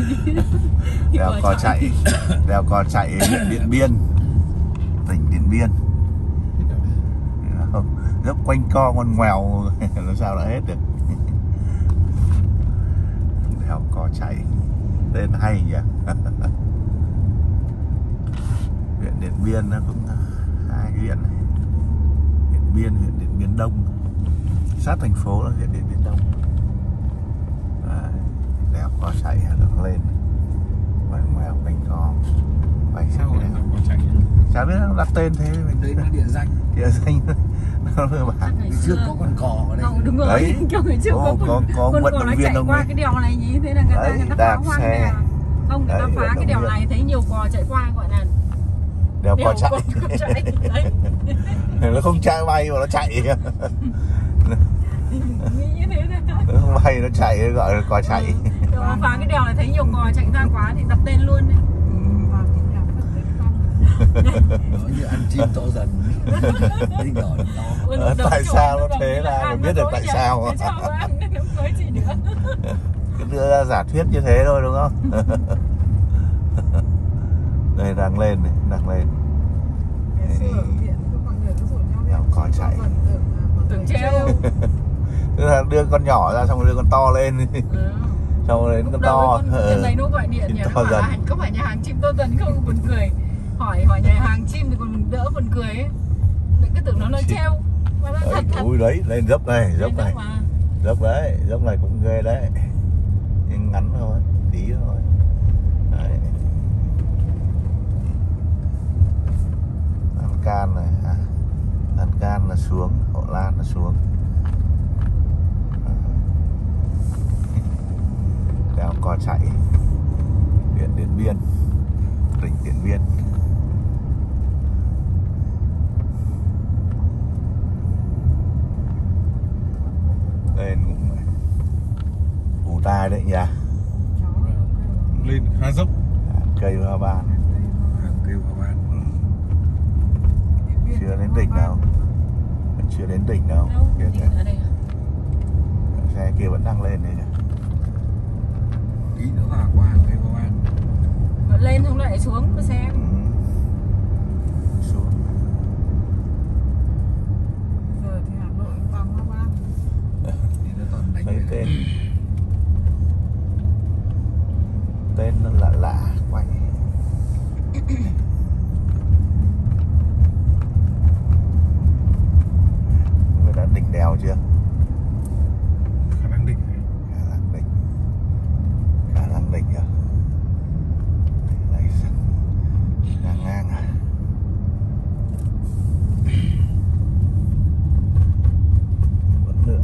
Đèo Cò Chạy. Đèo Cò Chạy huyện Điện Biên, tỉnh Điện Biên. Dốc quanh co ngoằn ngoèo làm sao đã hết được. Đèo Cò Chạy tên hay nhỉ. Huyện Điện Biên nó cũng hai cái huyện này. Điện Biên, huyện Điện Biên Đông, sát thành phố là huyện Điện Biên Đông. Đấy, đèo Cò Chạy được lên ngoằn ngoèo quanh co. Sao gọi là Cò Chạy? Chả biết nó đặt tên thế. Đấy là địa danh. Địa danh. Ngày xưa có con cò ở đây. Đúng rồi. Đấy. Ngày trước có vận động viên chạy qua cái đèo này nhỉ, thế là người ta đạp phá hoang xe. Không, người ta Đấy, phá cái đèo này thấy nhiều cò chạy qua gọi là đèo Cò Chạy. Đấy. Nó không chạy bay mà nó chạy. Nghĩ như thế thôi. Nó không bay nó chạy gọi là Cò Chạy. Phá cái đèo này thấy nhiều cò chạy ra quá thì đặt tên luôn đấy. Nó như ăn chim to dần. Tại sao nó thế là mình biết được tại sao. Cứ đưa ra giả thuyết như thế thôi đúng không? Đây đang lên này, đang lên. Đèo Cò Chạy. Tưởng treo. Tức là đưa con nhỏ ra xong rồi đưa con to lên. Xong rồi đến con to. Trên đấy nó gọi điện nhỉ, nó bảo có phải nhà hàng chim to dần không, buồn cười. Hỏi nhà hàng chim thì còn đỡ buồn cười ấy. Cứ tưởng nó nói treo. Đấy, ui đấy, lên dốc này, dốc này. Dốc đấy, dốc này cũng ghê đấy. Nhưng ngắn thôi, tí thôi. Đấy. Lan Can này, Lan Can là xuống, Hộ Lan là xuống. Đèo Cò Chạy, huyện Điện Biên, tỉnh Điện Biên. Lên cũng ù tai đấy nhỉ. Lên khá dốc. Cây hoa ban. Cây hoa ban. Chưa đến đỉnh đâu. Chưa đến đỉnh đâu. Xe kia vẫn đang lên đây nhỉ. Tí nữa là qua cây hoa ban. Vẫn lên xong lại xuống cái xe. Xuống. Rồi thì Hà Nội vào hoa ban. Thì nó toàn đánh. Lấy tên. Tên nó lạ lạ quay. Người đã đỉnh đèo chưa? Khả năng đỉnh. Khả năng đỉnh. Khả năng đỉnh à? Đây ngang ngang à? Vẫn lượn.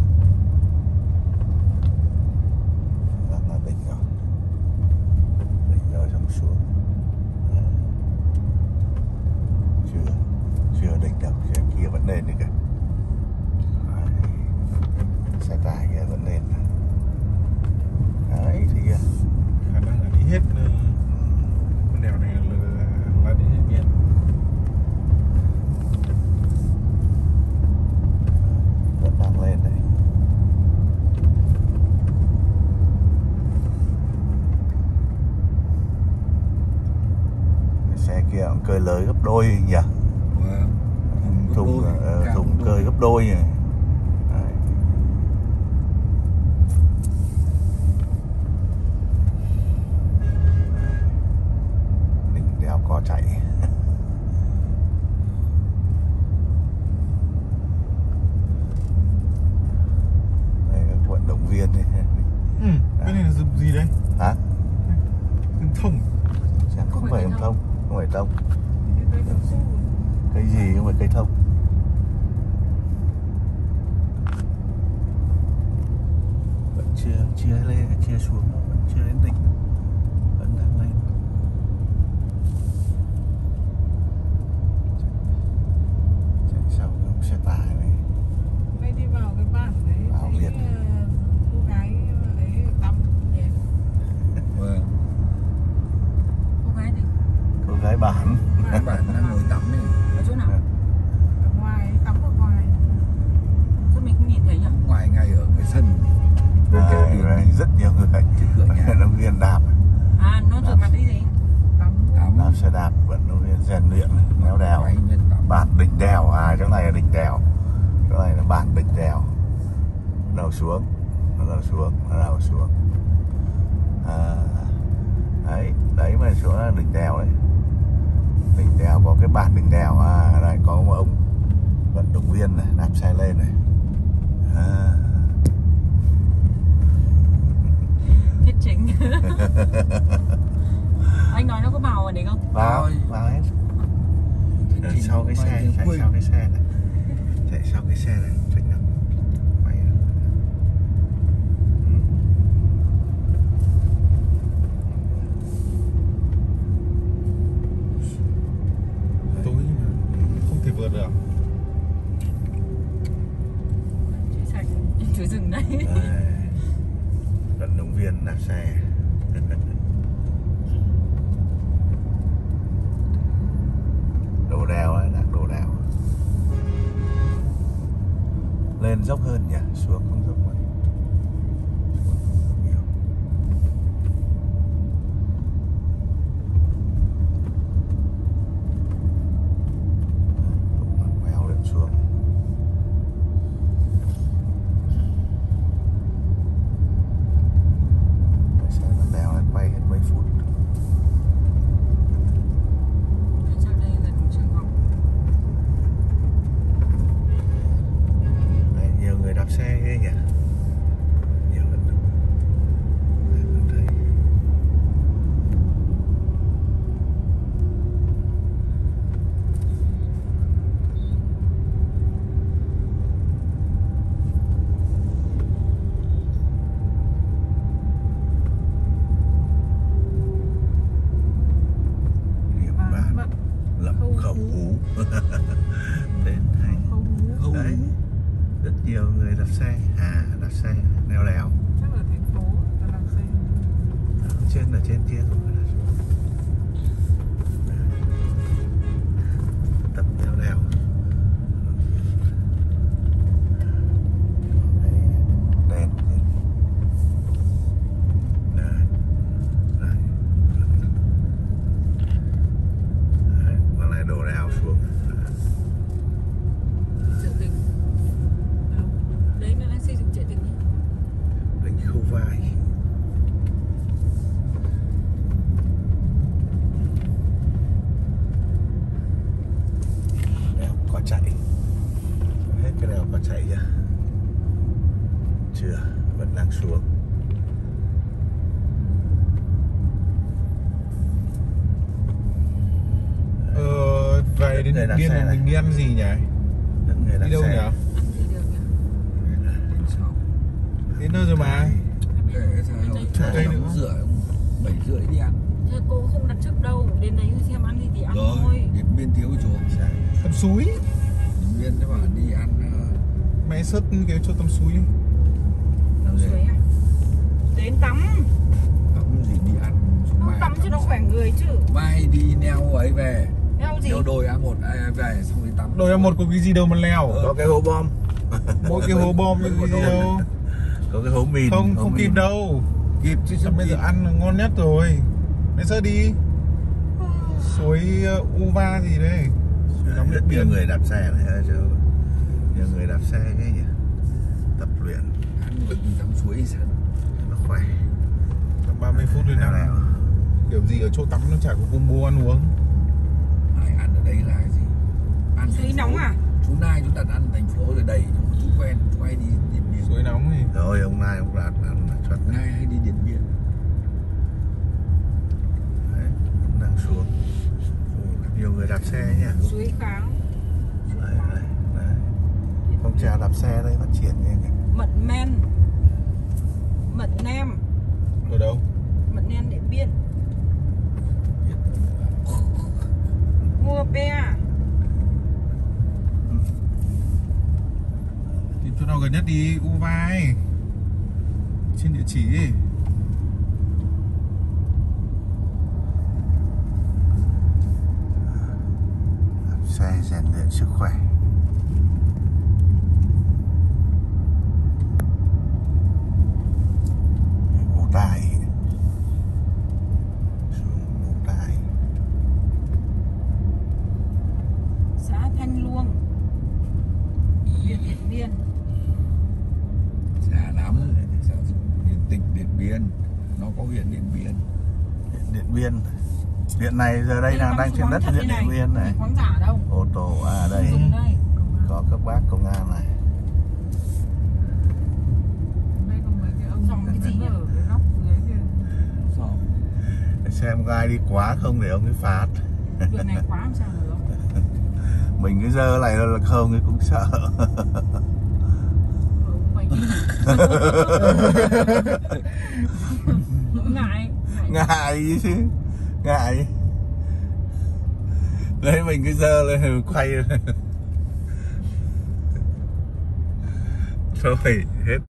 Đang là đỉnh rồi. Đỉnh rồi xong xuống. Chưa đỉnh đâu, xe kia vẫn lên đi kìa. Xe tải kia vẫn lên. Đấy thì Khả năng là đi hết con đèo này là đi hết miền. vẫn đang lên đấy. Cái xe kia cũng cơi lới gấp đôi nhỉ. Thùng cơi gấp đôi nhỉ. Đấy. Đỉnh đèo Cò Chạy. Đây các vận động viên ấy. Cái này là gì đấy? Hả? Rừng thông. Chắc không phải rừng thông, không phải thông. Cây gì không phải cây thông. Vẫn chưa lên, chưa xuống, vẫn chưa đến đỉnh, vẫn đang lên. Chạy sau cái xe tải này. Đây đi vào cái bản đấy. Vào Việt. Cô gái ấy tắm nhỉ? Vâng. Cô gái gì? Cô gái bản. Bạn đang ngồi tắm này. Ở chỗ nào? Ở ngoài, tắm ở ngoài. Sao mình không nhìn thấy nhỉ? Ngoài ngay ở cái sân. Đấy, rất nhiều người. Trước cửa nhà. Vận động viên đạp xuống, bắt đầu xuống. Đấy, đấy mà xuống là đỉnh đèo đấy. Đỉnh đèo có cái bản đỉnh đèo, đây có một ông vận động viên này đạp xe lên này. Thiết chính. Anh nói nó có vào ở đấy không? Vào hết. Sau cái xe, chạy sau cái xe này. Chạy sau cái xe này, chạy nào. Mày tối mà không thể vượt được. Chạy chú rừng đấy. vận động viên đạp xe. Đổ đèo ấy, đạp đổ đèo. Lên dốc hơn nhỉ, xuống không dốc mấy. Mèo lên xuống. Xe lên đèo này quay hết mấy phút. Sau đây gần trường học. Đấy, nhiều người đạp xe ghê nhỉ. Nhiều hơn. Thấy. Điểm bản lập khẩu hú. Đến hay. Không. Đấy, rất nhiều người đạp xe, đạp xe leo đèo. Chắc ở thành phố là làm xe. Trên là trên kia rồi. Tập leo đèo. Đèn. Đấy. Đấy. Đấy. Còn lại đổ đèo xuống. Trợ tình. Đấy nó đang xây dựng trợ tình nhé. Đỉnh Khâu Vai. Đèo có chạy. Hết cái đèo có chạy chưa? Chưa, vẫn đang xuống. Về đến Người đạp Điện Biên xe là này. mình đi ăn gì nhỉ? Những người đạp Đi đâu xe. nhỉ? Ăn gì được nhỉ? Đến sau. Đến nơi rồi mà. Để sao Cây nữa. 7:30 đi ăn. Thế cô không đặt trước đâu. Đến đấy xem ăn gì thì ăn Rồi, thôi. Điện Biên thiếu chỗ. Tầm suối. Điện Biên nó bảo đi ăn Mẹ sớt cái chỗ tầm suối. đâu Suối à? Đến tắm. Không gì đi ăn. Không tắm cho nó khỏe người chứ. Mai đi neo ấy về. Đeo gì? Neo đồi A1 về xong rồi tắm. Đồi A1 có cái gì đâu mà leo. Có cái hố bom. Mỗi cái hố bom cái gì đâu. Có cái hố mìn. Không, hố không mìn. kịp đâu. Kịp chứ Xong bây giờ ăn là ngon nhất rồi. Bây giờ đi suối Uva gì đấy. Suối nóng Điện Nhiều Biên. người đạp xe này, nhiều người đạp xe cái gì? Tập luyện ăn vịnh tắm suối sao. nó khỏe. Tầm 30 phút đến Leo nào. đèo. Kiểu gì ở chỗ tắm nó chả có combo ăn uống. Ai ăn ở đây là cái gì? Ăn Suối thành phố. nóng à? Chú Nai chúng ta ăn thành phố rồi đầy chú quen, chú hay đi Điện Biên. Suối nóng thì Rồi ông này ông đạt ăn là chuẩn đấy. Nai hay đi Điện Biên. Đấy, ông đang xuống. Nhiều người đạp xe nhỉ. Suối Kháng. Đấy, đấy, đấy. Phong trào đạp xe đây phát triển như nhỉ. Mận Men. Mận Nem. ở đâu? Mận Nem Điện Biên. Mua pe. Tìm chỗ nào gần nhất đi Uva ấy. Trên địa chỉ ấy. Đạp xe rèn luyện sức khỏe. Ngủ tài. Xuống ngủ tài. Xã Thanh Luông. Huyện Điện Biên. Xã Biên, nó có huyện Điện Biên. Điện Biên. Huyện này giờ đây là đang trên đất huyện Điện Biên này. Khoáng giả đâu. Ô tô à đây. Dùng đây. Có các bác công an này. Đây có mấy cái ông dòng cái gì ở cái góc dưới kia. Dòm. Để xem có ai đi quá không để ông ấy phạt. Đường này quá làm sao được. Mình cứ dơ này là không thì cũng sợ. Mày ngại. Ngại gì chứ. Ngại. Đấy mình cứ dơ lên quay. Thôi hết.